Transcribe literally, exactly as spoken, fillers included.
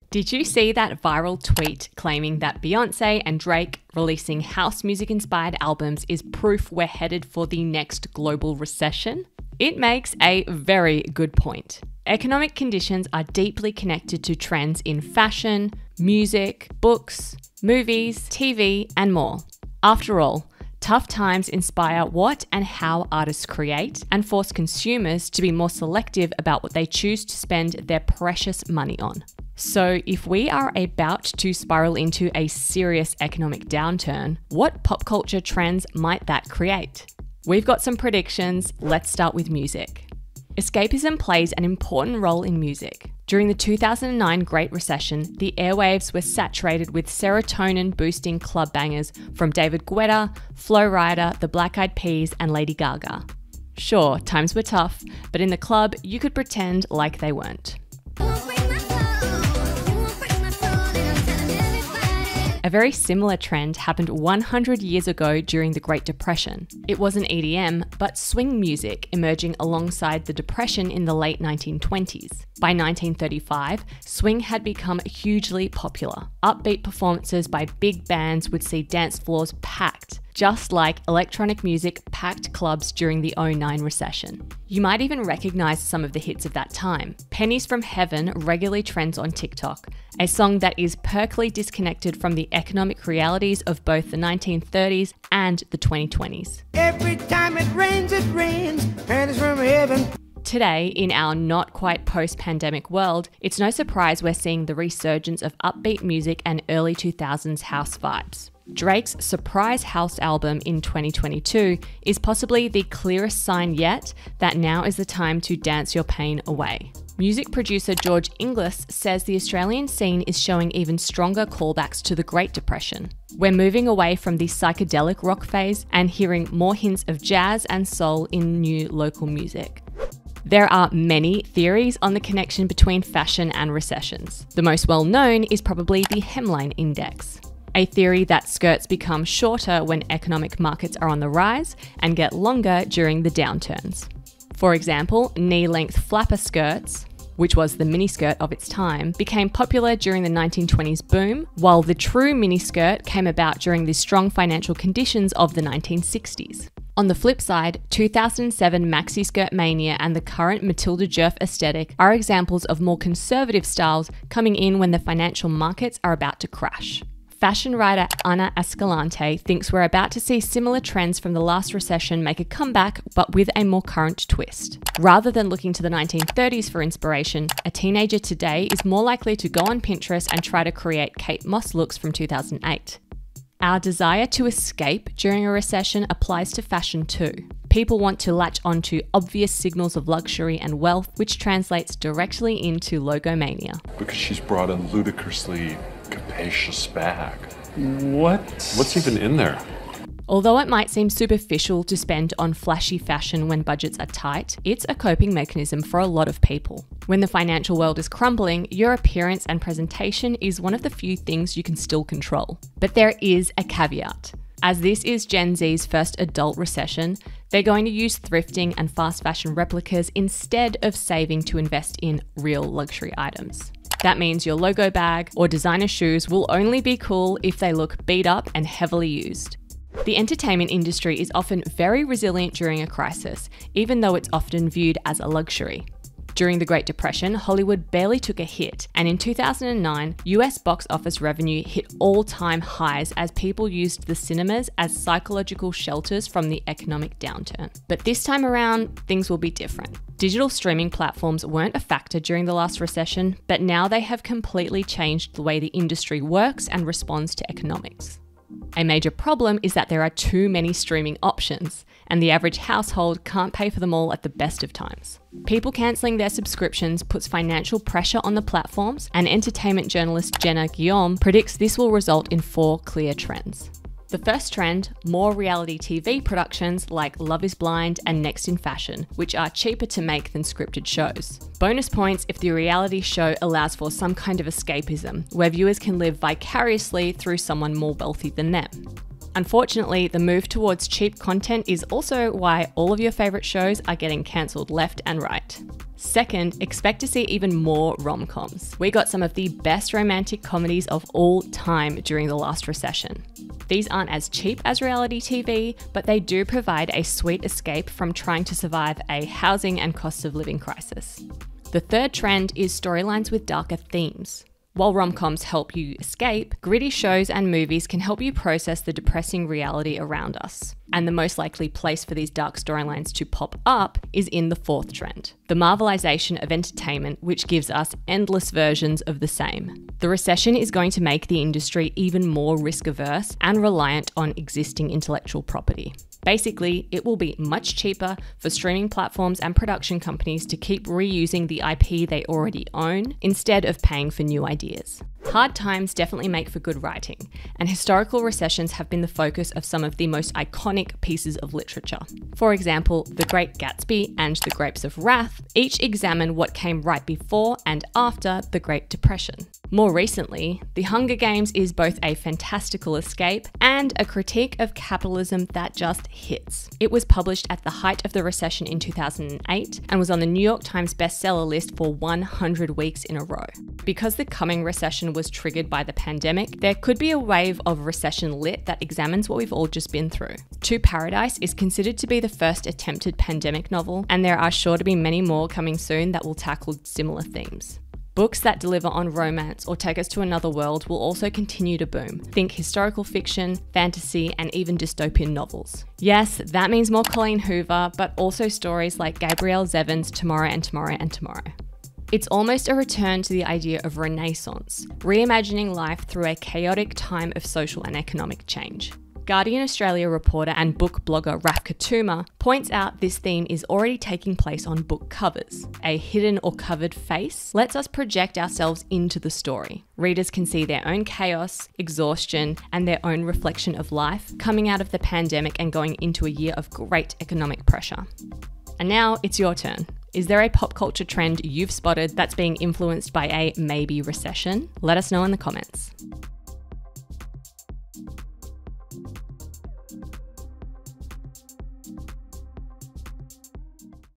Did you see that viral tweet claiming that Beyonce and Drake releasing house music-inspired albums is proof we're headed for the next global recession? It makes a very good point. Economic conditions are deeply connected to trends in fashion, music, books, movies, T V, and more. After all, tough times inspire what and how artists create and force consumers to be more selective about what they choose to spend their precious money on. So if we are about to spiral into a serious economic downturn, what pop culture trends might that create? We've got some predictions. Let's start with music. Escapism plays an important role in music. During the two thousand nine Great Recession, the airwaves were saturated with serotonin-boosting club bangers from David Guetta, Flo Rida, the Black Eyed Peas, and Lady Gaga. Sure, times were tough, but in the club, you could pretend like they weren't. A very similar trend happened one hundred years ago during the Great Depression. It wasn't E D M, but swing music emerging alongside the Depression in the late nineteen twenties. By nineteen thirty-five, swing had become hugely popular. Upbeat performances by big bands would see dance floors packed, just like electronic music packed clubs during the oh nine recession. You might even recognize some of the hits of that time. Pennies from Heaven regularly trends on TikTok, a song that is perkily disconnected from the economic realities of both the nineteen thirties and the twenty twenties. Every time it rains, it rains, pennies from heaven. Today, in our not quite post-pandemic world, it's no surprise we're seeing the resurgence of upbeat music and early two thousands house vibes. Drake's surprise house album in twenty twenty-two is possibly the clearest sign yet that now is the time to dance your pain away. Music producer George Inglis says the Australian scene is showing even stronger callbacks to the Great Depression. We're moving away from the psychedelic rock phase and hearing more hints of jazz and soul in new local music. There are many theories on the connection between fashion and recessions. The most well-known is probably the hemline index, a theory that skirts become shorter when economic markets are on the rise and get longer during the downturns. For example, knee-length flapper skirts, which was the miniskirt of its time, became popular during the nineteen twenties boom, while the true miniskirt came about during the strong financial conditions of the nineteen sixties. On the flip side, two thousand seven maxi skirt mania and the current Matilda Djerf aesthetic are examples of more conservative styles coming in when the financial markets are about to crash. Fashion writer Ana Escalante thinks we're about to see similar trends from the last recession make a comeback, but with a more current twist. Rather than looking to the nineteen thirties for inspiration, a teenager today is more likely to go on Pinterest and try to create Kate Moss looks from two thousand eight. Our desire to escape during a recession applies to fashion too. People want to latch onto obvious signals of luxury and wealth, which translates directly into logomania. Because she's brought a ludicrously capacious bag. What? What's even in there? Although it might seem superficial to spend on flashy fashion when budgets are tight, it's a coping mechanism for a lot of people. When the financial world is crumbling, your appearance and presentation is one of the few things you can still control. But there is a caveat. As this is Gen Z's first adult recession, they're going to use thrifting and fast fashion replicas instead of saving to invest in real luxury items. That means your logo bag or designer shoes will only be cool if they look beat up and heavily used. The entertainment industry is often very resilient during a crisis, even though it's often viewed as a luxury. During the Great Depression, Hollywood barely took a hit, and in two thousand nine, U S box office revenue hit all-time highs as people used the cinemas as psychological shelters from the economic downturn. But this time around, things will be different. Digital streaming platforms weren't a factor during the last recession, but now they have completely changed the way the industry works and responds to economics. A major problem is that there are too many streaming options, and the average household can't pay for them all at the best of times. People cancelling their subscriptions puts financial pressure on the platforms, and entertainment journalist Jenna Guillaume predicts this will result in four clear trends. The first trend, more reality T V productions like Love is Blind and Next in Fashion, which are cheaper to make than scripted shows. Bonus points if the reality show allows for some kind of escapism, where viewers can live vicariously through someone more wealthy than them. Unfortunately, the move towards cheap content is also why all of your favourite shows are getting cancelled left and right. Second, expect to see even more rom-coms. We got some of the best romantic comedies of all time during the last recession. These aren't as cheap as reality T V, but they do provide a sweet escape from trying to survive a housing and cost of living crisis. The third trend is storylines with darker themes. While rom-coms help you escape, gritty shows and movies can help you process the depressing reality around us. And the most likely place for these dark storylines to pop up is in the fourth trend, the marvelization of entertainment, which gives us endless versions of the same. The recession is going to make the industry even more risk-averse and reliant on existing intellectual property. Basically, it will be much cheaper for streaming platforms and production companies to keep reusing the I P they already own instead of paying for new ideas. Hard times definitely make for good writing, and historical recessions have been the focus of some of the most iconic pieces of literature. For example, The Great Gatsby and The Grapes of Wrath each examine what came right before and after the Great Depression. More recently, The Hunger Games is both a fantastical escape and a critique of capitalism that just hits. It was published at the height of the recession in two thousand eight and was on the New York Times bestseller list for one hundred weeks in a row. Because the coming recession was triggered by the pandemic, there could be a wave of recession lit that examines what we've all just been through. To Paradise is considered to be the first attempted pandemic novel, and there are sure to be many more coming soon that will tackle similar themes. Books that deliver on romance or take us to another world will also continue to boom. Think historical fiction, fantasy, and even dystopian novels. Yes, that means more Colleen Hoover, but also stories like Gabrielle Zevin's Tomorrow and Tomorrow and Tomorrow. It's almost a return to the idea of Renaissance, reimagining life through a chaotic time of social and economic change. Guardian Australia reporter and book blogger Raf Katuma points out this theme is already taking place on book covers. A hidden or covered face lets us project ourselves into the story. Readers can see their own chaos, exhaustion, and their own reflection of life coming out of the pandemic and going into a year of great economic pressure. And now it's your turn. Is there a pop culture trend you've spotted that's being influenced by a maybe recession? Let us know in the comments.